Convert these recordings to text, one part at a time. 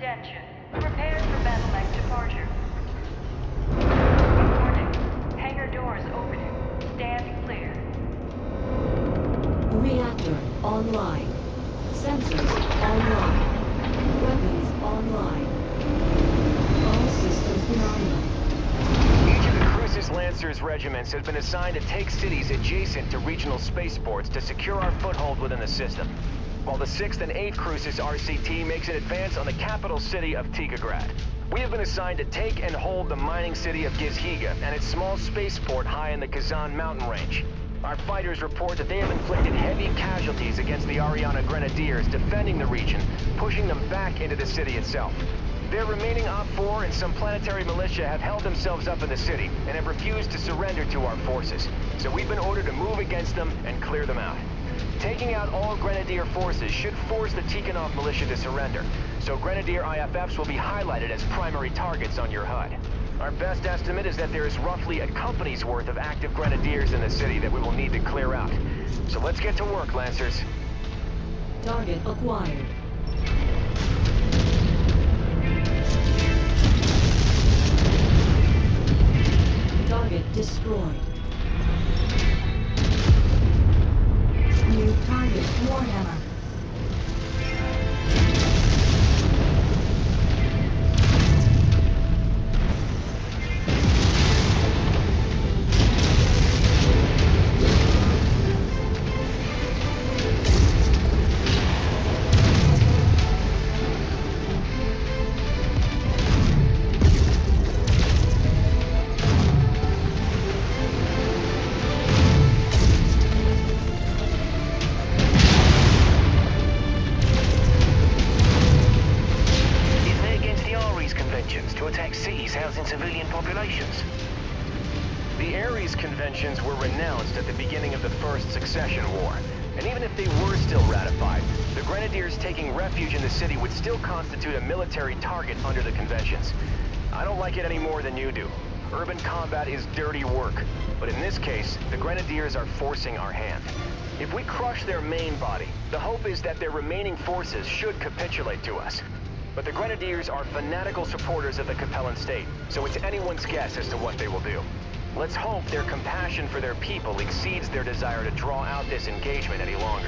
Attention. Prepare for battle mech departure. Warning. Hangar doors opening. Stand clear. Reactor online. Sensors online. Weapons online. All systems nominal. Each of the Crucis Lancers regiments has been assigned to take cities adjacent to regional spaceports to secure our foothold within the system, while the 6th and 8th Crucis RCT makes an advance on the capital city of Tikograd. We have been assigned to take and hold the mining city of Gizhiga and its small spaceport high in the Kazan mountain range. Our fighters report that they have inflicted heavy casualties against the Ariana Grenadiers defending the region, pushing them back into the city itself. Their remaining OPFOR and some planetary militia have held themselves up in the city and have refused to surrender to our forces, so we've been ordered to move against them and clear them out. Taking out all Grenadier forces should force the Tikhonov militia to surrender, so Grenadier IFFs will be highlighted as primary targets on your HUD. Our best estimate is that there is roughly a company's worth of active Grenadiers in the city that we will need to clear out. So let's get to work, Lancers. Target acquired. Target destroyed. New target, Warhammer. to attack cities housing civilian populations. The Ares Conventions were renounced at the beginning of the First Succession War, and even if they were still ratified, the Grenadiers taking refuge in the city would still constitute a military target under the conventions. I don't like it any more than you do. Urban combat is dirty work, but in this case, the Grenadiers are forcing our hand. If we crush their main body, the hope is that their remaining forces should capitulate to us. But the Grenadiers are fanatical supporters of the Capellan state, so it's anyone's guess as to what they will do. Let's hope their compassion for their people exceeds their desire to draw out this engagement any longer.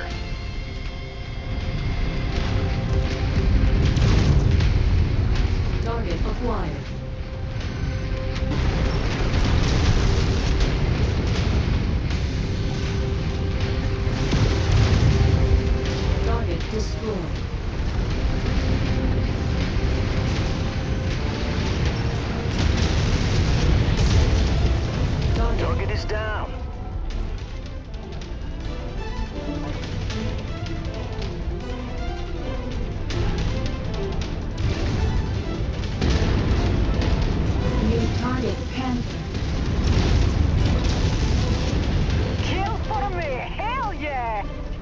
Target acquired. Target destroyed. Target is down. New target, Panther. Kill for me! Hell yeah!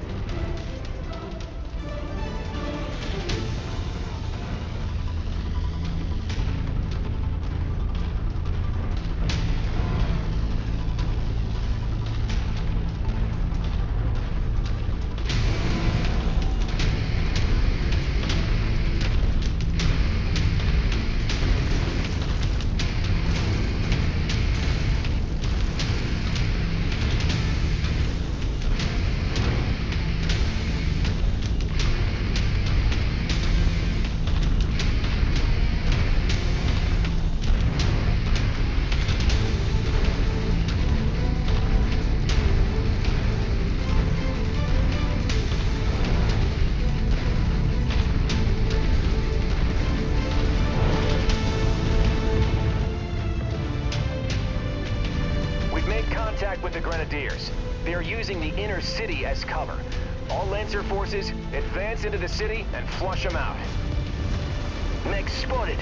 With the Grenadiers. They are using the inner city as cover. All Lancer forces, advance into the city and flush them out. Mech spotted.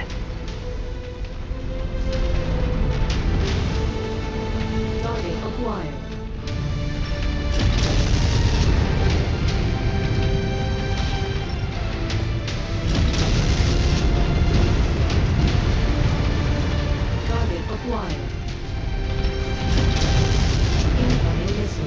Target acquired. Target acquired. Incoming missile.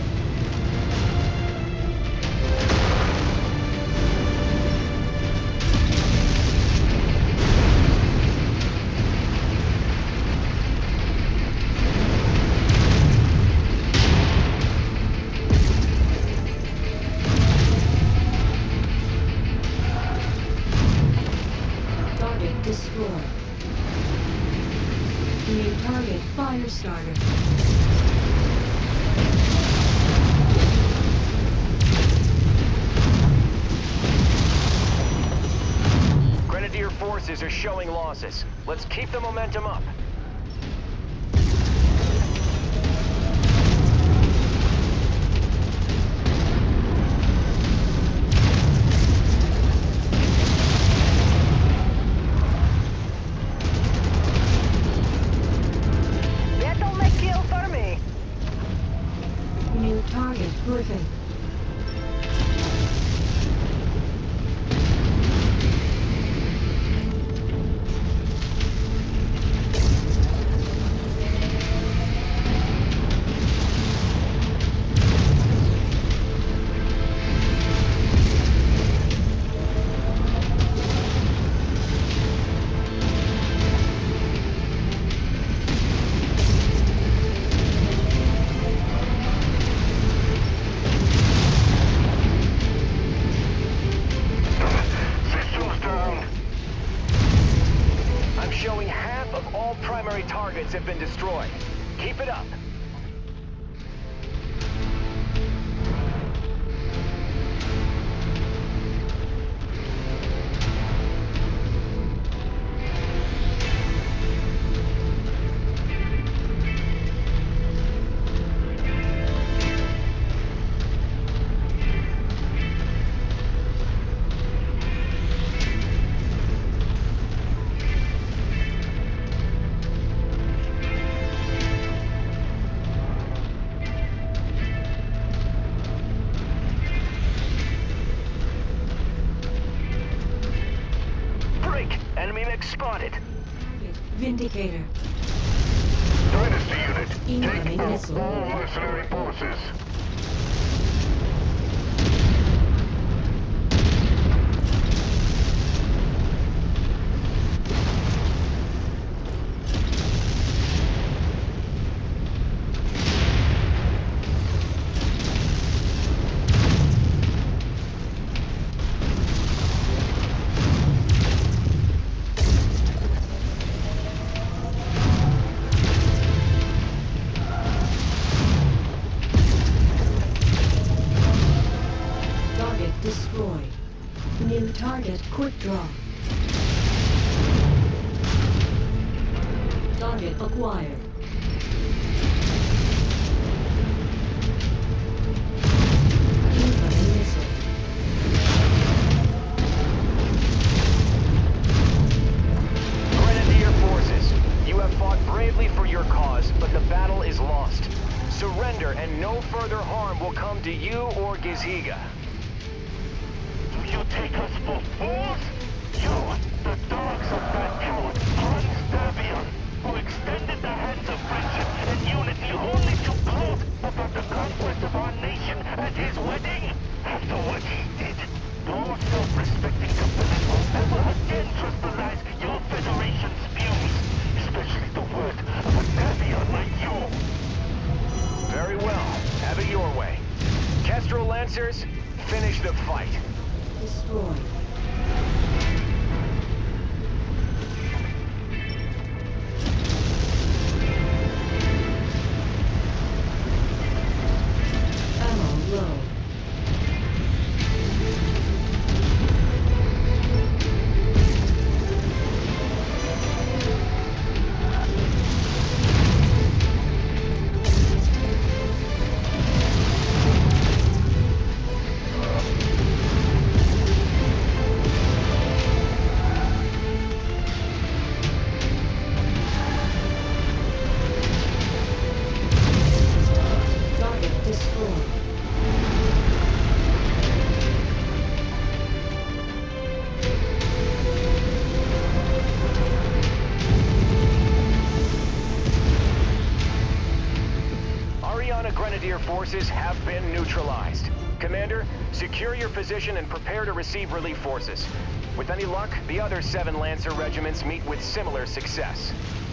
destroyed. New target fire starter. Grenadier forces are showing losses. Let's keep the momentum up. That'll make kill for me. New target Griffin. I'm showing half of all primary targets have been destroyed. Keep it up. Enemy mix spotted. Vindicator. Dynasty unit, Incoming take out missile. all mercenary forces. Target destroyed. New target quick draw. Target acquired. Incoming missile. Grenadier forces, you have fought bravely for your cause, but the battle is lost. Surrender and no further harm will come to you or Gizhiga. Do you take us for fools? You, the dogs of that coward, Hans Davion, who extended the hands of friendship and unity only to gloat about the conquest of our nation at his wedding? After what he did, no self-respecting company will ever again trust the lies your Federation spews, especially the word of a Davion like you. Very well. Have it your way. Kestrel Lancers, finish the fight. Destroyed. Ammo low. Target destroyed. Ariana Grenadier forces have been neutralized. Commander, secure your position and prepare to receive relief forces. With any luck, the other 7 Lancer regiments meet with similar success.